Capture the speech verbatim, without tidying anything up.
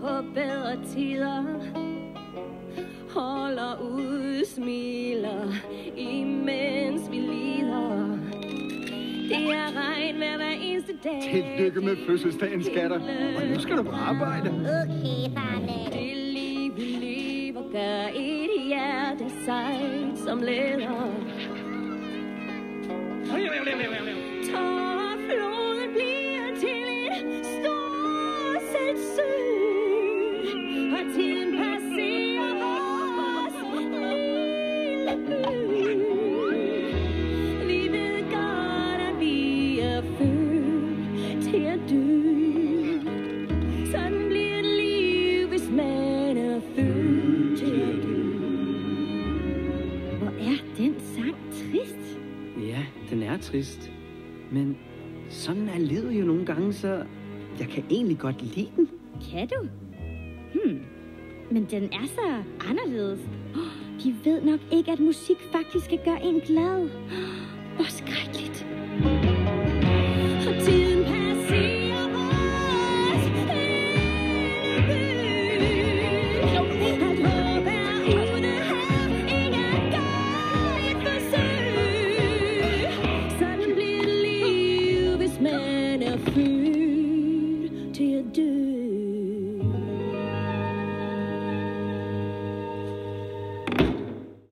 på bedre tider. Holder ud, smiler, imens vi lider. Det er regn hver eneste dag. Tillykke med fødselsdagen, skatter. Og nu skal du på arbejde. Okay, farne. Det liv, vi lever, gør et hjerte sejt som læder. Tårerfloden bliver til en stor selvsø. Og tiden passerer vores lille by. Vi ved godt, at vi er født til at dø. Sådan bliver et liv, hvis man er født til at dø. Hvor er den sang trist? Ja, den er trist. Men sådan er livet jo nogle gange, så jeg kan egentlig godt lide den. Kan du? Hmm. Men den er så anderledes. Oh, de ved nok ikke, at musik faktisk kan gøre en glad. Oh, hvor skrækkeligt.